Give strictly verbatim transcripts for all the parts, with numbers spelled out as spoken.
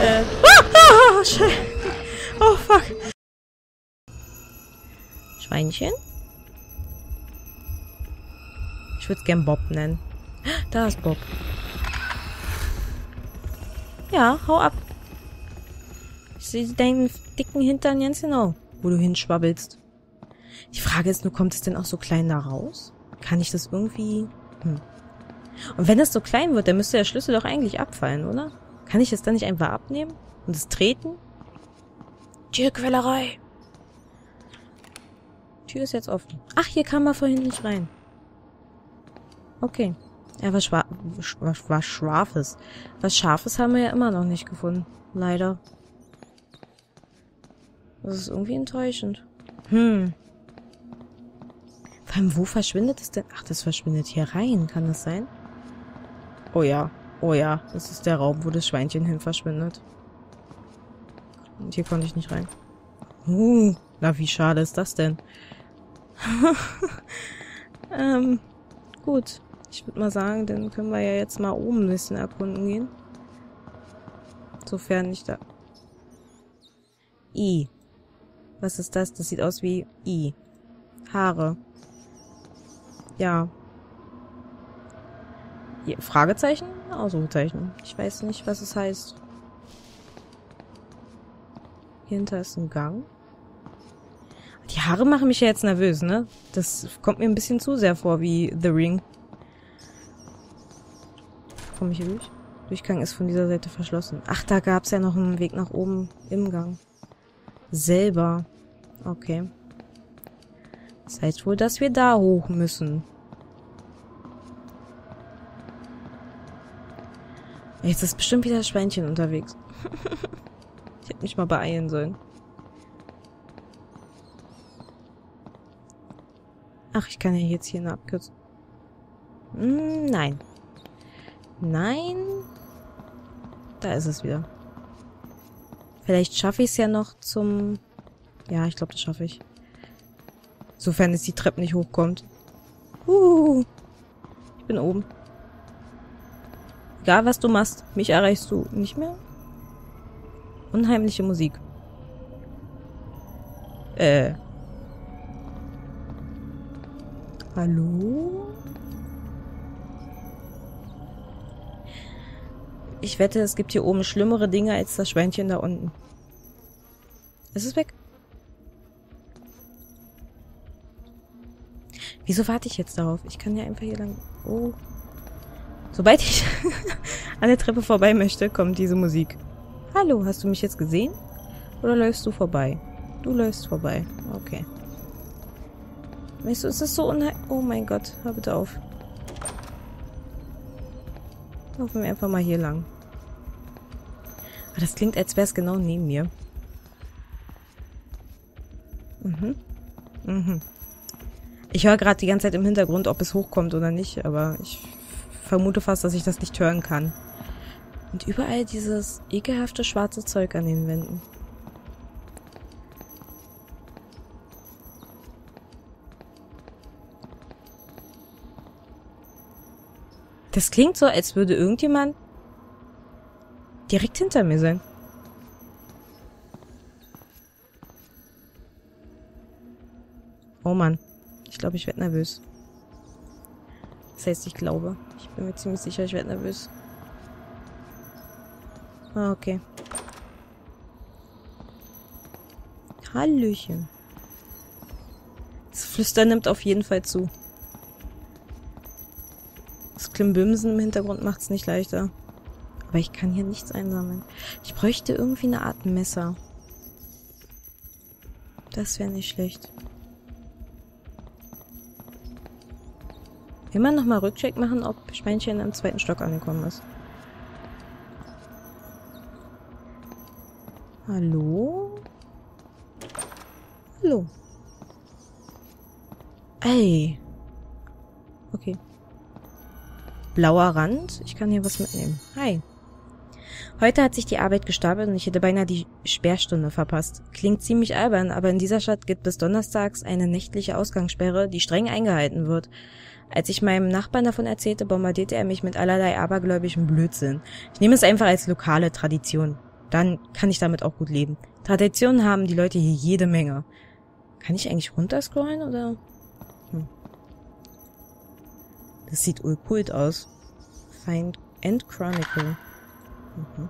Äh. Ah, ah, Scheiße. Oh, fuck. Schweinchen? Ich würde es gern Bob nennen. Da ist Bob. Ja, hau ab. Ich sehe deinen dicken Hintern ganz genau, wo du hinschwabbelst. Die Frage ist nur, kommt es denn auch so klein da raus? Kann ich das irgendwie... Hm. Und wenn es so klein wird, dann müsste der Schlüssel doch eigentlich abfallen, oder? Kann ich es dann nicht einfach abnehmen? Und es treten? Tierquälerei. Tür ist jetzt offen. Ach, hier kam man vorhin nicht rein. Okay. Ja, was, Schwa was, was Scharfes. Was Scharfes haben wir ja immer noch nicht gefunden. Leider. Das ist irgendwie enttäuschend. Hm. Vor allem, wo verschwindet es denn? Ach, das verschwindet hier rein. Kann das sein? Oh ja. Oh ja. Das ist der Raum, wo das Schweinchen hin verschwindet. Und hier konnte ich nicht rein. Uh, na, wie schade ist das denn? ähm, gut. Ich würde mal sagen, dann können wir ja jetzt mal oben ein bisschen erkunden gehen. Sofern nicht da... I. Was ist das? Das sieht aus wie I. Haare. Ja. Hier, Fragezeichen? Ausrufezeichen. Ich weiß nicht, was es heißt. Hier hinter ist ein Gang. Die Haare machen mich ja jetzt nervös, ne? Das kommt mir ein bisschen zu sehr vor wie The Ring. Komme ich hier durch? Durchgang ist von dieser Seite verschlossen. Ach, da gab es ja noch einen Weg nach oben im Gang. Selber. Okay. Das heißt wohl, dass wir da hoch müssen. Jetzt ist bestimmt wieder das Schweinchen unterwegs. Ich hätte mich mal beeilen sollen. Ach, ich kann ja jetzt hier eine Abkürzung. Hm, nein. Nein. Da ist es wieder. Vielleicht schaffe ich es ja noch zum... Ja, ich glaube, das schaffe ich. Sofern es die Treppe nicht hochkommt. Uh, ich bin oben. Egal, was du machst, mich erreichst du nicht mehr. Unheimliche Musik. Äh. Hallo? Ich wette, es gibt hier oben schlimmere Dinge als das Schweinchen da unten. Ist es weg? Wieso warte ich jetzt darauf? Ich kann ja einfach hier lang... Oh. Sobald ich an der Treppe vorbei möchte, kommt diese Musik. Hallo, hast du mich jetzt gesehen? Oder läufst du vorbei? Du läufst vorbei. Okay. Weißt du, ist das so unheimlich... Oh mein Gott, hör bitte auf. Laufen wir einfach mal hier lang. Aber das klingt, als wäre es genau neben mir. Mhm. Mhm. Ich höre gerade die ganze Zeit im Hintergrund, ob es hochkommt oder nicht, aber ich vermute fast, dass ich das nicht hören kann. Und überall dieses ekelhafte schwarze Zeug an den Wänden. Das klingt so, als würde irgendjemand direkt hinter mir sein. Oh Mann. Ich glaube, ich werde nervös. Das heißt, ich glaube. Ich bin mir ziemlich sicher, ich werde nervös. Ah, okay. Hallöchen. Das Flüstern nimmt auf jeden Fall zu. Das Klimbimsen im Hintergrund macht es nicht leichter. Aber ich kann hier nichts einsammeln. Ich bräuchte irgendwie eine Art Messer. Das wäre nicht schlecht. Will man nochmal Rückcheck machen, ob Schweinchen im zweiten Stock angekommen ist. Hallo? Hallo. Ey. Okay. Blauer Rand. Ich kann hier was mitnehmen. Hi. Heute hat sich die Arbeit gestapelt und ich hätte beinahe die Sperrstunde verpasst. Klingt ziemlich albern, aber in dieser Stadt gibt es donnerstags eine nächtliche Ausgangssperre, die streng eingehalten wird. Als ich meinem Nachbarn davon erzählte, bombardierte er mich mit allerlei abergläubischem Blödsinn. Ich nehme es einfach als lokale Tradition. Dann kann ich damit auch gut leben. Traditionen haben die Leute hier jede Menge. Kann ich eigentlich runterscrollen, oder? Hm. Das sieht urkult aus. Find End Chronicle. Mhm.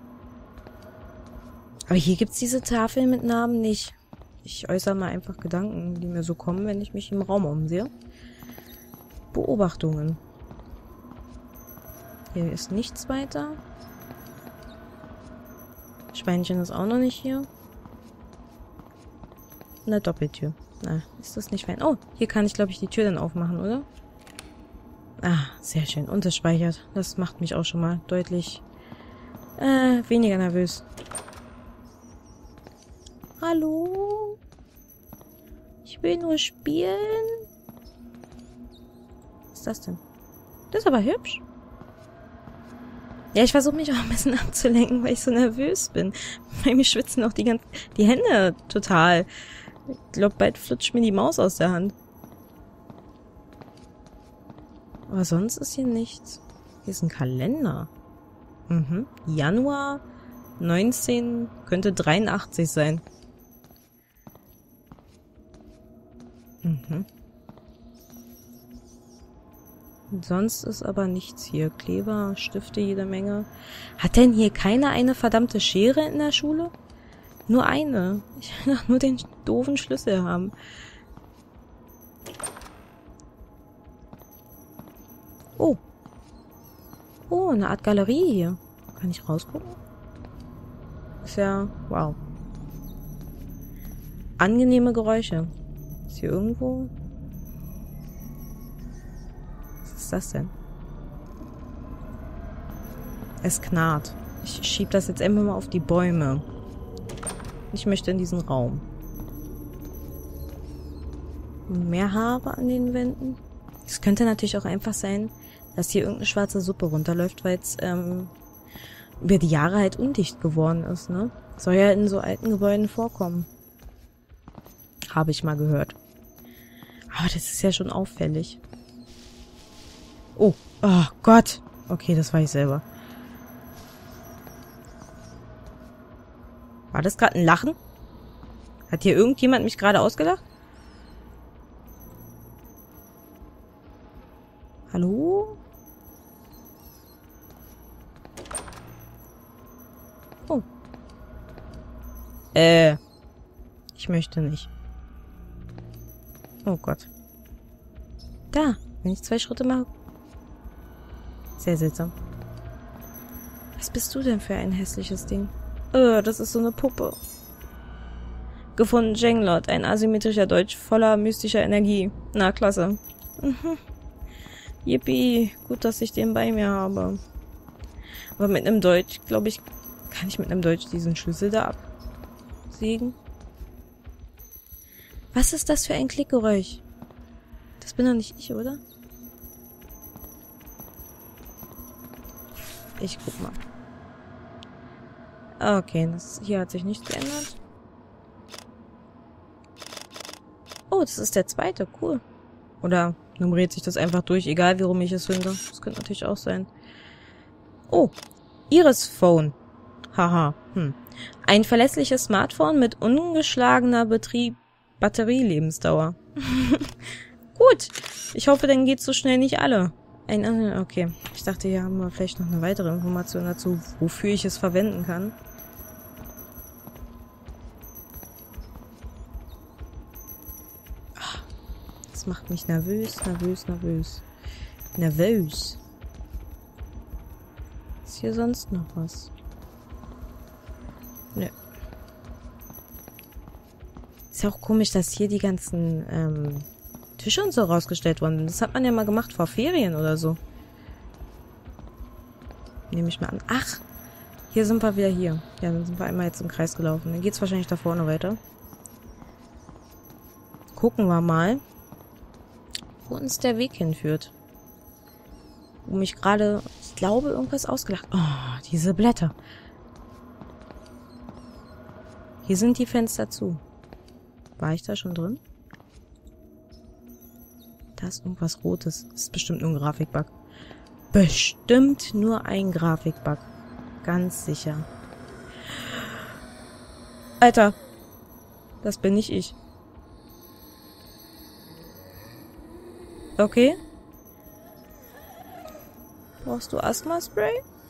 Aber hier gibt's diese Tafel mit Namen nicht. Ich äußere mal einfach Gedanken, die mir so kommen, wenn ich mich im Raum umsehe. Beobachtungen. Hier ist nichts weiter. Schweinchen ist auch noch nicht hier. Eine Doppeltür. Na, ist das nicht fein? Oh, hier kann ich, glaube ich, die Tür dann aufmachen, oder? Ah, sehr schön. Und es speichert. Das macht mich auch schon mal deutlich äh, weniger nervös. Hallo? Ich will nur spielen. Was ist das denn? Das ist aber hübsch. Ja, ich versuche mich auch ein bisschen abzulenken, weil ich so nervös bin. Weil mir schwitzen auch die ganzen, die Hände total. Ich glaube, bald flutscht mir die Maus aus der Hand. Aber sonst ist hier nichts. Hier ist ein Kalender. Mhm. Januar neunzehn könnte dreiundachtzig sein. Mhm. Sonst ist aber nichts hier. Kleber, Stifte jede Menge. Hat denn hier keiner eine verdammte Schere in der Schule? Nur eine. Ich will doch nur den doofen Schlüssel haben. Oh. Oh, eine Art Galerie hier. Kann ich rausgucken? Ist ja... Wow. Angenehme Geräusche. Ist hier irgendwo... Was ist das denn? Es knarrt. Ich schieb das jetzt einfach mal auf die Bäume. Ich möchte in diesen Raum. Mehr Haare an den Wänden. Es könnte natürlich auch einfach sein, dass hier irgendeine schwarze Suppe runterläuft, weil es ähm, über die Jahre halt undicht geworden ist, ne? Soll ja in so alten Gebäuden vorkommen. Habe ich mal gehört. Aber das ist ja schon auffällig. Oh, oh Gott. Okay, das war ich selber. War das gerade ein Lachen? Hat hier irgendjemand mich gerade ausgelacht? Hallo? Oh. Äh. Ich möchte nicht. Oh Gott. Da, wenn ich zwei Schritte mache. Sehr seltsam. Was bist du denn für ein hässliches Ding? Äh, das ist so eine Puppe. Gefunden Jenglot, ein asymmetrischer Deutsch voller mystischer Energie. Na, klasse. Mhm. Yippie, gut, dass ich den bei mir habe. Aber mit einem Deutsch, glaube ich, kann ich mit einem Deutsch diesen Schlüssel da absägen. Was ist das für ein Klickgeräusch? Das bin doch nicht ich, oder? Ich guck mal. Okay, das hier hat sich nichts geändert. Oh, das ist der zweite, cool. Oder nummeriert sich das einfach durch, egal wie rum ich es finde. Das könnte natürlich auch sein. Oh, Iris Phone. Haha, hm. Ein verlässliches Smartphone mit ungeschlagener Betrieb Batterielebensdauer. Gut, ich hoffe, dann geht's so schnell nicht alle. Ein, okay, ich dachte, hier haben wir vielleicht noch eine weitere Information dazu, wofür ich es verwenden kann. Das macht mich nervös, nervös, nervös. Nervös. Ist hier sonst noch was? Nö. Ist ja auch komisch, dass hier die ganzen ähm, Tische und so rausgestellt wurden. Das hat man ja mal gemacht vor Ferien oder so. Nehme ich mal an. Ach, hier sind wir wieder hier. Ja, dann sind wir einmal jetzt im Kreis gelaufen. Dann geht's wahrscheinlich da vorne weiter. Gucken wir mal, wo uns der Weg hinführt. Wo mich gerade, ich glaube, irgendwas ausgelacht. Oh, diese Blätter. Hier sind die Fenster zu. War ich da schon drin? Da ist irgendwas Rotes. Das ist bestimmt nur ein Grafikbug. Bestimmt nur ein Grafikbug. Ganz sicher. Alter. Das bin nicht ich. Okay. Brauchst du Asthma-Spray?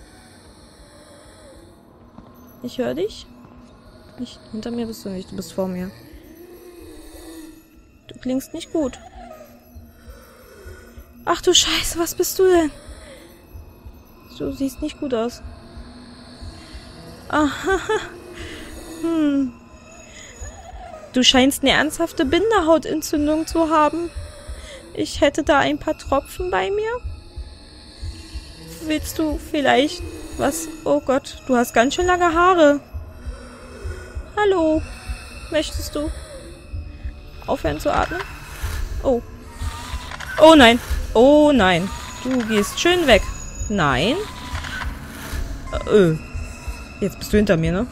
Ich höre dich. Nicht, hinter mir bist du nicht, du bist vor mir. Du klingst nicht gut. Ach du Scheiße, was bist du denn? Du siehst nicht gut aus. Aha. Hm. Du scheinst eine ernsthafte Bindehautentzündung zu haben. Ich hätte da ein paar Tropfen bei mir. Willst du vielleicht was? Oh Gott, du hast ganz schön lange Haare. Hallo. Möchtest du aufhören zu atmen? Oh. Oh nein. Oh nein. Du gehst schön weg. Nein. Äh. Jetzt bist du hinter mir, ne?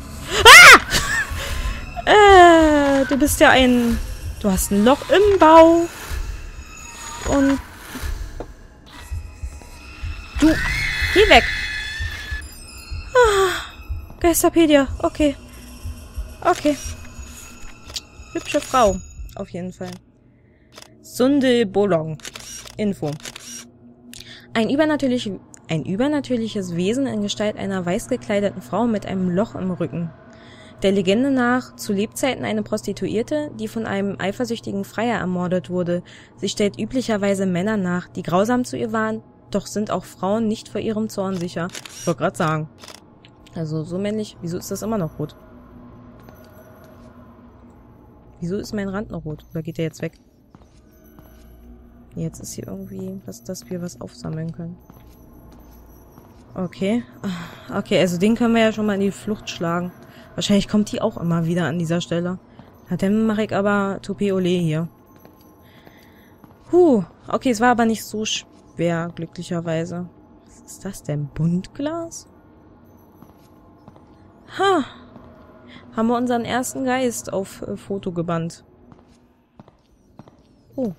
Ah! Äh, du bist ja ein... Du hast ein Loch im Bauch. Und... Du... Geh weg. Ah, Geisterpedia. Okay. Okay. Hübsche Frau. Auf jeden Fall. Sunde Bolong. Info. Ein, übernatürlich, ein übernatürliches Wesen in Gestalt einer weiß gekleideten Frau mit einem Loch im Rücken. Der Legende nach zu Lebzeiten eine Prostituierte, die von einem eifersüchtigen Freier ermordet wurde. Sie stellt üblicherweise Männer nach, die grausam zu ihr waren, doch sind auch Frauen nicht vor ihrem Zorn sicher. Ich wollte gerade sagen. Also so männlich, wieso ist das immer noch rot? Wieso ist mein Rand noch rot? Oder geht der jetzt weg? Jetzt ist hier irgendwie, was, dass wir was aufsammeln können. Okay. Okay, also den können wir ja schon mal in die Flucht schlagen. Wahrscheinlich kommt die auch immer wieder an dieser Stelle. Na, dann mache ich aber Toupé Ole hier. Huh. Okay, es war aber nicht so schwer, glücklicherweise. Was ist das denn? Buntglas? Ha. Haben wir unseren ersten Geist auf äh, Foto gebannt. Oh.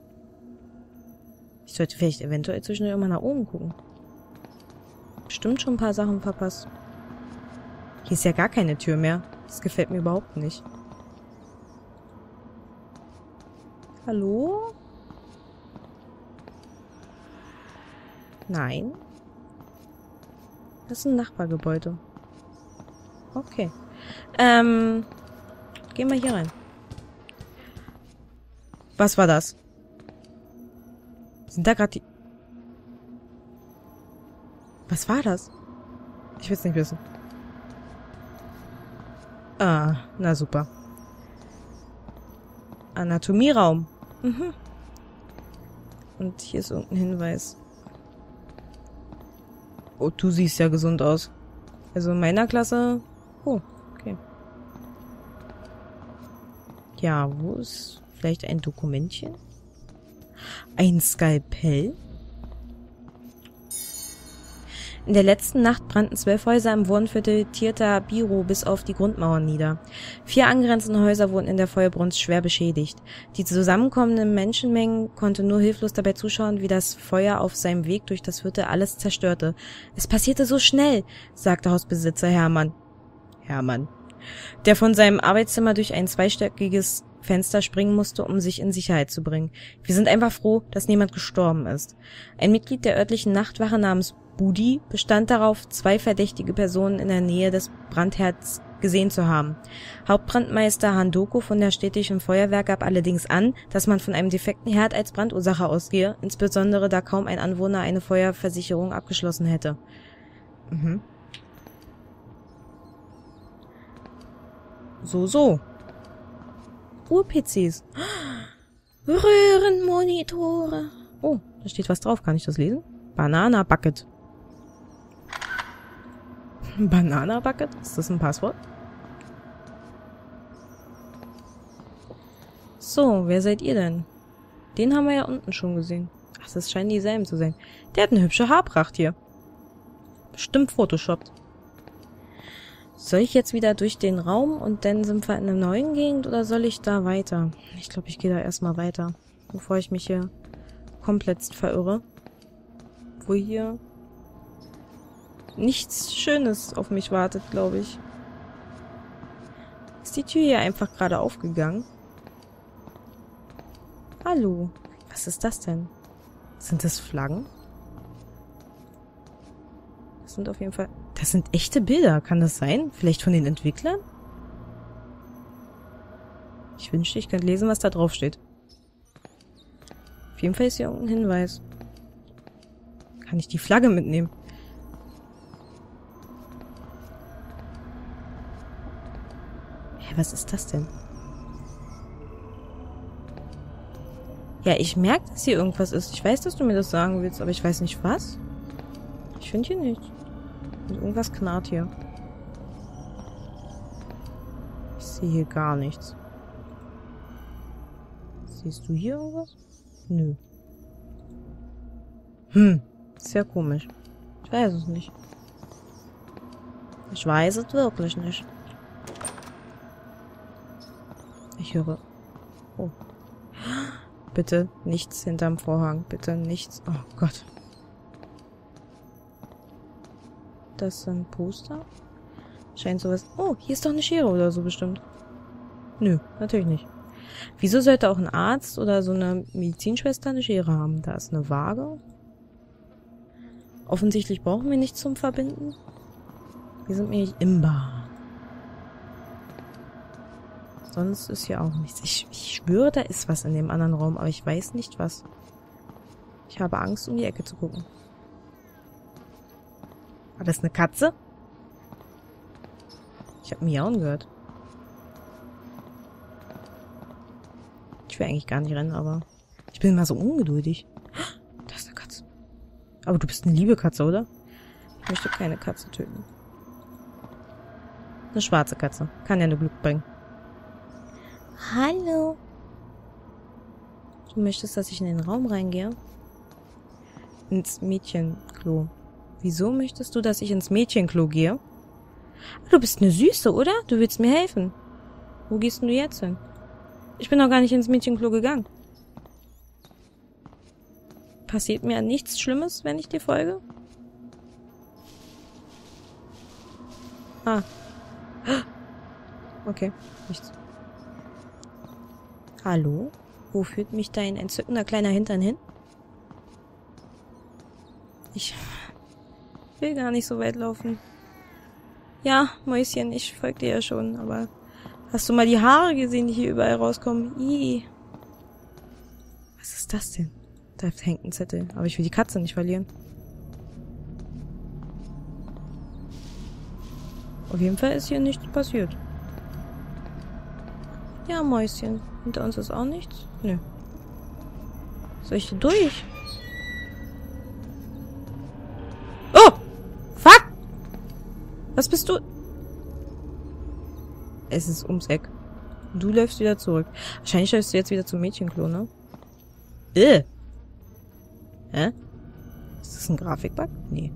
Ich sollte vielleicht eventuell zwischendurch immer nach oben gucken. Bestimmt schon ein paar Sachen verpasst. Hier ist ja gar keine Tür mehr. Das gefällt mir überhaupt nicht. Hallo? Nein. Das ist ein Nachbargebäude. Okay. Ähm. Gehen wir hier rein. Was war das? Sind da gerade die... Was war das? Ich will es nicht wissen. Ah, na super. Anatomieraum. Mhm. Und hier ist irgendein Hinweis. Oh, du siehst ja gesund aus. Also in meiner Klasse... Oh, okay. Ja, wo ist vielleicht ein Dokumentchen? Ein Skalpell? In der letzten Nacht brannten zwölf Häuser im Wurmviertel Tirta Biro bis auf die Grundmauern nieder. Vier angrenzende Häuser wurden in der Feuerbrunst schwer beschädigt. Die zusammenkommenden Menschenmengen konnten nur hilflos dabei zuschauen, wie das Feuer auf seinem Weg durch das Viertel alles zerstörte. Es passierte so schnell, sagte Hausbesitzer Hermann. Hermann. Der von seinem Arbeitszimmer durch ein zweistöckiges Fenster springen musste, um sich in Sicherheit zu bringen. Wir sind einfach froh, dass niemand gestorben ist. Ein Mitglied der örtlichen Nachtwache namens Budi bestand darauf, zwei verdächtige Personen in der Nähe des Brandherds gesehen zu haben. Hauptbrandmeister Handoko von der städtischen Feuerwehr gab allerdings an, dass man von einem defekten Herd als Brandursache ausgehe, insbesondere da kaum ein Anwohner eine Feuerversicherung abgeschlossen hätte. Mhm. So, so. Ur-P Cs. Röhrenmonitore. Oh, da steht was drauf. Kann ich das lesen? Banana Bucket. Banana Bucket? Ist das ein Passwort? So, wer seid ihr denn? Den haben wir ja unten schon gesehen. Ach, das scheinen dieselben zu sein. Der hat eine hübsche Haarpracht hier. Bestimmt photoshoppt. Soll ich jetzt wieder durch den Raum und dann sind wir in einer neuen Gegend oder soll ich da weiter? Ich glaube, ich gehe da erstmal weiter, bevor ich mich hier komplett verirre. Wo hier nichts Schönes auf mich wartet, glaube ich. Ist Ist die Tür hier einfach gerade aufgegangen? Hallo. Was ist das denn? Sind das Flaggen? Das sind auf jeden Fall... Das sind echte Bilder. Kann das sein? Vielleicht von den Entwicklern? Ich wünschte, ich könnte lesen, was da drauf steht. Auf jeden Fall ist hier irgendein Hinweis. Kann ich die Flagge mitnehmen? Hä, was ist das denn? Ja, ich merke, dass hier irgendwas ist. Ich weiß, dass du mir das sagen willst, aber ich weiß nicht, was. Ich finde hier nichts. Und irgendwas knarrt hier. Ich sehe hier gar nichts. Siehst du hier irgendwas? Nö. Hm, sehr komisch. Ich weiß es nicht. Ich weiß es wirklich nicht. Ich höre... Oh. Bitte nichts hinterm Vorhang. Bitte nichts. Oh Gott. Das sind Poster? Scheint sowas... Oh, hier ist doch eine Schere oder so bestimmt. Nö, natürlich nicht. Wieso sollte auch ein Arzt oder so eine Medizinschwester eine Schere haben? Da ist eine Waage. Offensichtlich brauchen wir nichts zum Verbinden. Wir sind nämlich im Bar. Sonst ist hier auch nichts. Ich, ich schwöre, da ist was in dem anderen Raum, aber ich weiß nicht was. Ich habe Angst, um die Ecke zu gucken. War das eine Katze? Ich habe Miauen gehört. Ich will eigentlich gar nicht rennen, aber ich bin immer so ungeduldig. Da ist eine Katze. Aber du bist eine liebe Katze, oder? Ich möchte keine Katze töten. Eine schwarze Katze. Kann ja nur Glück bringen. Hallo. Du möchtest, dass ich in den Raum reingehe? Ins Mädchenklo. Wieso möchtest du, dass ich ins Mädchenklo gehe? Du bist eine Süße, oder? Du willst mir helfen. Wo gehst denn du jetzt hin? Ich bin noch gar nicht ins Mädchenklo gegangen. Passiert mir nichts Schlimmes, wenn ich dir folge? Ah. Okay, nichts. Hallo? Wo führt mich dein entzückender kleiner Hintern hin? Ich will gar nicht so weit laufen. Ja, Mäuschen, ich folge dir ja schon, aber... Hast du mal die Haare gesehen, die hier überall rauskommen? Ih. Was ist das denn? Da hängt ein Zettel. Aber ich will die Katze nicht verlieren. Auf jeden Fall ist hier nichts passiert. Ja, Mäuschen. Hinter uns ist auch nichts? Nö. Soll ich hier durch? Oh! Fuck! Was bist du? Es ist ums Eck. Du läufst wieder zurück. Wahrscheinlich läufst du jetzt wieder zum Mädchenklo, ne? Äh. Hä? Ist das ein Grafikbug? Nee.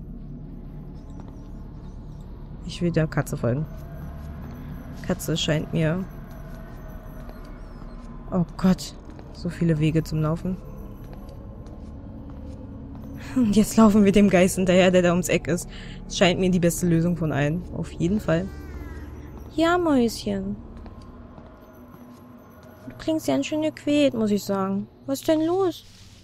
Ich will der Katze folgen. Katze scheint mir... Oh Gott. So viele Wege zum Laufen. Und jetzt laufen wir dem Geist hinterher, der da ums Eck ist. Es scheint mir die beste Lösung von allen. Auf jeden Fall. Ja, Mäuschen. Du klingst ganz schön gequält, muss ich sagen. Was ist denn los?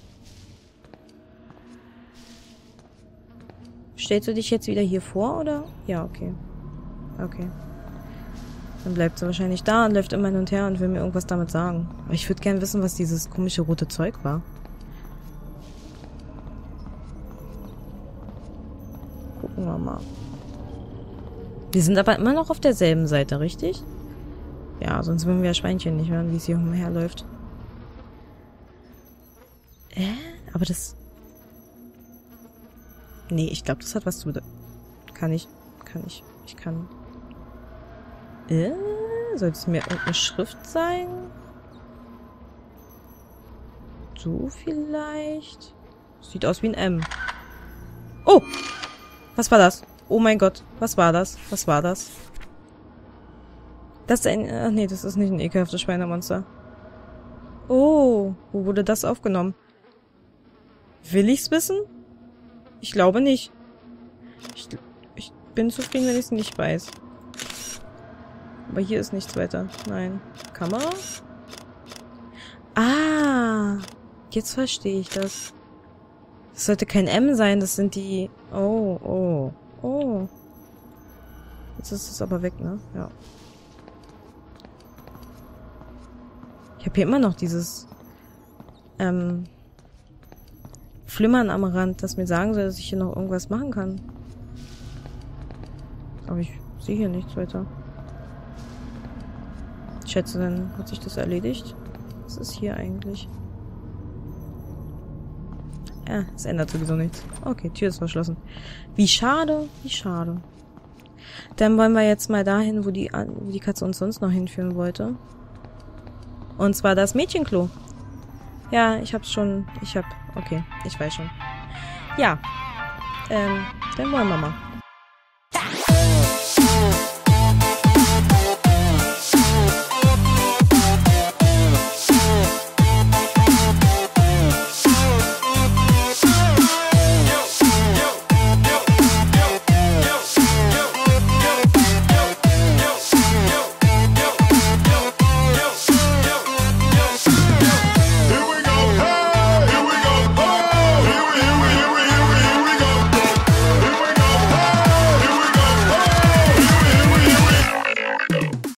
Stellst du dich jetzt wieder hier vor, oder? Ja, okay. Okay. Dann bleibt sie wahrscheinlich da und läuft immer hin und her und will mir irgendwas damit sagen. Aber ich würde gerne wissen, was dieses komische rote Zeug war. Gucken wir mal. Wir sind aber immer noch auf derselben Seite, richtig? Ja, sonst würden wir ja Schweinchen nicht hören, wie es hier umherläuft. Äh, aber das... Nee, ich glaube, das hat was zu bedeuten. Kann ich... Kann ich... Ich kann... Äh, soll es mir irgendeine Schrift sein? So vielleicht? Sieht aus wie ein M. Oh! Was war das? Oh mein Gott, was war das? Was war das? Das ist ein... Ach nee, das ist nicht ein ekelhaftes Schweinemonster. Oh, wo wurde das aufgenommen? Will ich's wissen? Ich glaube nicht. Ich, ich bin zufrieden, wenn ich es nicht weiß. Aber hier ist nichts weiter. Nein. Kamera? Ah! Jetzt verstehe ich das. Das sollte kein M sein, das sind die... Oh, oh, oh. Jetzt ist es aber weg, ne? Ja. Ich habe hier immer noch dieses... Ähm... Flimmern am Rand, das mir sagen soll, dass ich hier noch irgendwas machen kann. Aber ich sehe hier nichts weiter. Ich schätze, dann hat sich das erledigt. Was ist hier eigentlich? Ja, es ändert sowieso nichts. Okay, Tür ist verschlossen. Wie schade, wie schade. Dann wollen wir jetzt mal dahin, wo die, wo die Katze uns sonst noch hinführen wollte. Und zwar das Mädchenklo. Ja, ich hab's schon. Ich hab... Okay, ich weiß schon. Ja. Ähm, dann wollen wir mal.